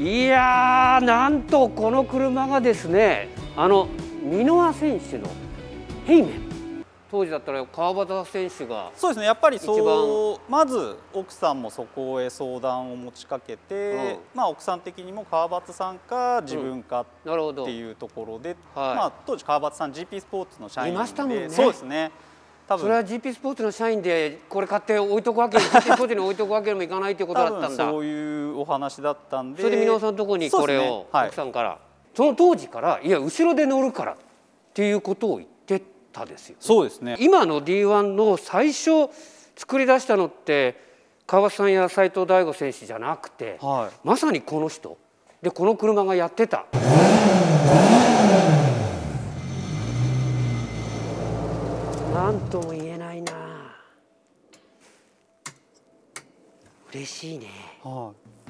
いやー、なんとこの車がですね、箕輪選手のヘイメン。当時だったら川端選手がそうですね、やっぱりまず奥さんもそこへ相談を持ちかけて、奥さん的にも川端さんか自分かっていうところで、当時川端さん GP スポーツの社員でいましたもんね。そうですね。 それは GP スポーツの社員でこれ買って置いとくわけに GP スポーツに置いとくわけにもいかないということだったんだ。 そういうお話だったんで、 それで箕輪さんのところにこれを奥さんからその当時からいや後ろで乗るからっていうことを言ってたですよ。 そうですね。 今の D1 の最初作り出したのって川端さんや斉藤大吾選手じゃなくて、まさにこの人でこの車がやってた。なんとも言えないな。嬉しいね。